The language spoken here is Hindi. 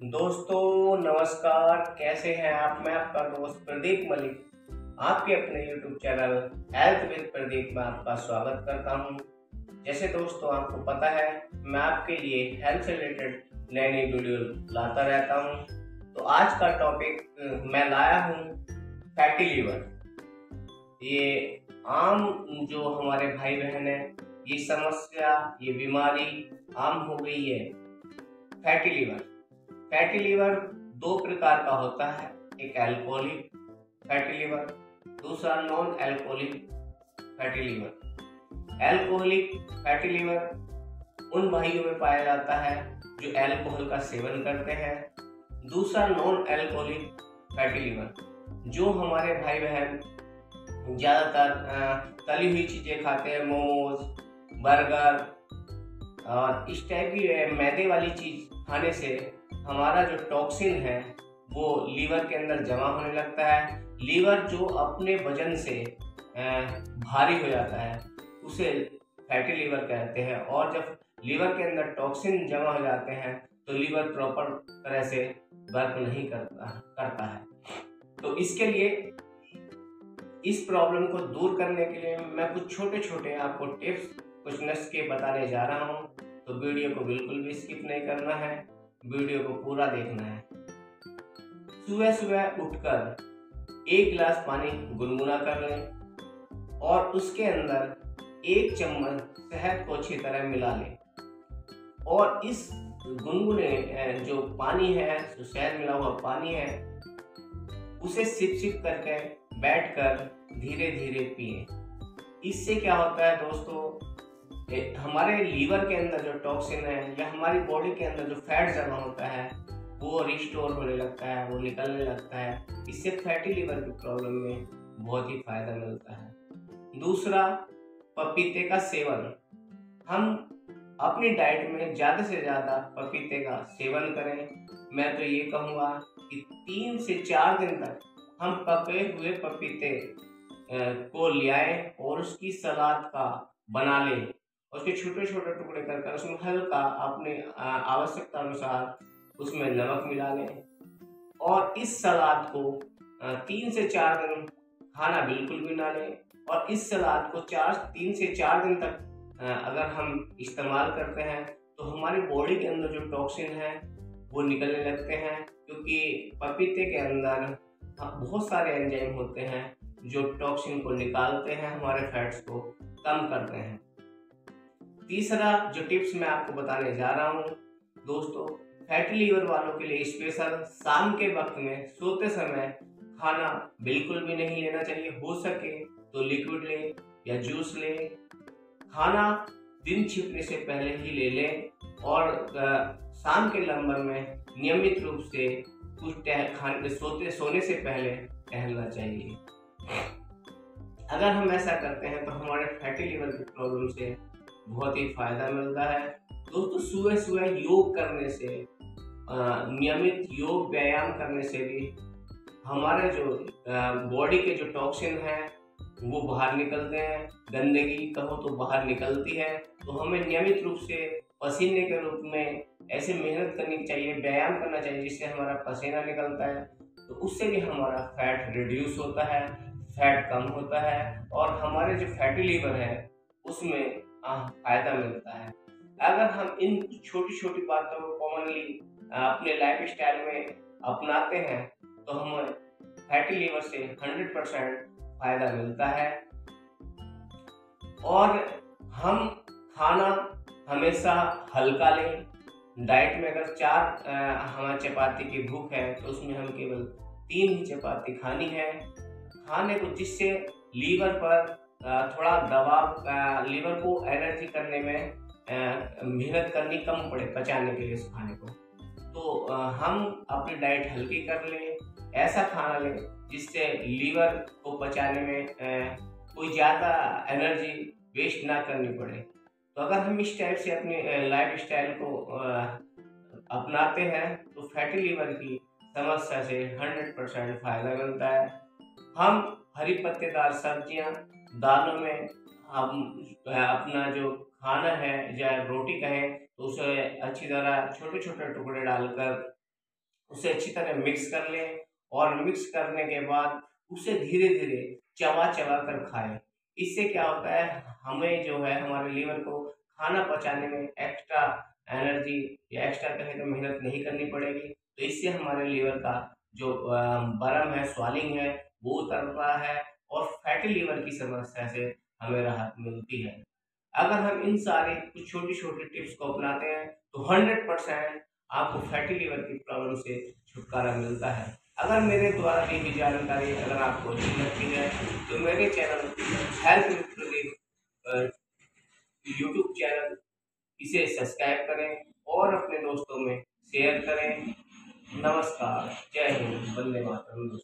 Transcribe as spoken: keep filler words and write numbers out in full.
दोस्तों नमस्कार, कैसे हैं आप। मैं आपका दोस्त प्रदीप मलिक आपके अपने YouTube channel health with Pradeep में आपका स्वागत करता हूं। जैसे दोस्तों आपको पता है, मैं आपके लिए हेल्थ से रिलेटेड नई नई वीडियो लाता रहता हूं। तो आज का टॉपिक मैं लाया हूं फैटी लीवर। ये आम जो हमारे भाई बहन है, ये समस्या, ये बीमारी आम हो गई है। फैटी लीवर फैटी लीवर दो प्रकार का होता है। एक अल्कोहलिक फैटी लीवर, दूसरा non alcoholic fatty liver. Alcoholic fatty liver उन भाइयों में पाया जाता है जो अल्कोहल का सेवन करते हैं। दूसरा नॉन अल्कोहलिक फैटी लीवर जो हमारे भाई बहन ज़्यादातर तली हुई चीज़ें खाते हैं, मोमोज, बर्गर और इस टाइप की मैदे वाली चीज़ खाने से हमारा जो टॉक्सिन है वो लीवर के अंदर जमा होने लगता है। लीवर जो अपने वजन से भारी हो जाता है उसे फैटी लीवर कहते हैं। और जब लीवर के अंदर टॉक्सिन जमा हो जाते हैं तो लीवर प्रॉपर तरह से वर्क नहीं करता करता है। तो इसके लिए, इस प्रॉब्लम को दूर करने के लिए मैं कुछ छोटे छोटे आपको टिप्स, कुछ नुस्खे बताने जा रहा हूँ। तो वीडियो को बिल्कुल भी स्किप नहीं करना है, वीडियो को पूरा देखना है। सुबह सुबह उठकर एक गिलास पानी गुनगुना कर लें और उसके अंदर एक चम्मच शहद को अच्छी तरह मिला लें। और इस गुनगुने जो पानी है, जो शहद मिला हुआ पानी है, उसे सिप सिप करके बैठकर धीरे धीरे पिए। इससे क्या होता है दोस्तों, हमारे लीवर के अंदर जो टॉक्सिन है या हमारी बॉडी के अंदर जो फैट जमा होता है वो रिस्टोर होने लगता है, वो निकलने लगता है। इससे फैटी लीवर की प्रॉब्लम में बहुत ही फायदा मिलता है। दूसरा, पपीते का सेवन। हम अपनी डाइट में ज़्यादा से ज़्यादा पपीते का सेवन करें। मैं तो ये कहूँगा कि तीन से चार दिन तक हम पके हुए पपीते को ले आए और उसकी सलाद का बना लें। उसके छोटे छोटे टुकड़े कर कर उसमें हल्का अपने आवश्यकता अनुसार उसमें नमक मिला लें और इस सलाद को तीन से चार दिन खाना बिल्कुल भी ना लें। और इस सलाद को चार तीन से चार दिन तक अगर हम इस्तेमाल करते हैं तो हमारी बॉडी के अंदर जो टॉक्सिन है वो निकलने लगते हैं, क्योंकि पपीते के अंदर बहुत सारे एंजाइम होते हैं जो टॉक्सिन को निकालते हैं, हमारे फैट्स को कम करते हैं। तीसरा जो टिप्स मैं आपको बताने जा रहा हूँ दोस्तों, फैटी लीवर वालों के लिए स्पेशल, शाम के वक्त में सोते समय खाना बिल्कुल भी नहीं लेना चाहिए। हो सके तो लिक्विड ले या जूस ले। खाना दिन छिपने से पहले ही ले लें और शाम के लंबर में नियमित रूप से कुछ टहल खाने सोते सोने से पहले टहलना चाहिए। अगर हम ऐसा करते हैं तो हमारे फैटी लीवर की प्रॉब्लम से बहुत ही फायदा मिलता है। दोस्तों, सुबह सुबह योग करने से, नियमित योग व्यायाम करने से भी हमारे जो बॉडी के जो टॉक्सिन है वो बाहर निकलते हैं। गंदगी कहो तो बाहर निकलती है। तो हमें नियमित रूप से पसीने के रूप में ऐसे मेहनत करनी चाहिए, व्यायाम करना चाहिए, जिससे हमारा पसीना निकलता है। तो उससे भी हमारा फैट रिड्यूस होता है, फैट कम होता है और हमारे जो फैटी लीवर है उसमें फायदा मिलता है। अगर हम इन छोटी छोटी बातों को कॉमनली अपने लाइफ स्टाइल में अपनाते हैं तो हमें फैटी लीवर से हंड्रेड परसेंट फायदा मिलता है। और हम खाना हमेशा हल्का लें। डाइट में अगर चार हमें चपाती की भूख है तो उसमें हम केवल तीन ही चपाती खानी है। खाने को, जिससे लीवर पर थोड़ा दबाव, लीवर को एनर्जी करने में मेहनत करनी कम पड़े पचाने के लिए इस खाने को। तो हम अपनी डाइट हल्की कर लें, ऐसा खाना लें जिससे लीवर को पचाने में कोई ज़्यादा एनर्जी वेस्ट ना करनी पड़े। तो अगर हम इस टाइप से अपनी लाइफ स्टाइल को अपनाते हैं तो फैटी लीवर की समस्या से हंड्रेड परसेंट फायदा मिलता है। हम हरी पत्तेदार सब्जियां, दालों में हम अपना जो खाना है या रोटी कहें तो उसे अच्छी तरह छोटे छोटे टुकड़े डालकर उसे अच्छी तरह मिक्स कर लें और मिक्स करने के बाद उसे धीरे धीरे चबा चबा कर खाएं। इससे क्या होता है, हमें जो है हमारे लीवर को खाना पचाने में एक्स्ट्रा एनर्जी या एक्स्ट्रा कहें तो मेहनत नहीं करनी पड़ेगी। तो इससे हमारे लीवर का जो अ, बर्न है, स्वॉलिंग है, वो उतरता है और फैटी लीवर की समस्या से हमें राहत मिलती है। अगर हम इन सारे कुछ छोटी छोटी टिप्स को अपनाते हैं तो हंड्रेड परसेंट आपको फैटी लीवर की प्रॉब्लम से छुटकारा मिलता है। अगर मेरे द्वारा दी हुई जानकारी अगर आपको अच्छी लगती है तो मेरे channel health with Pradeep YouTube channel इसे सब्सक्राइब करें और अपने दोस्तों में शेयर करें। नमस्कार, जय हिंद, वंदे मातरम।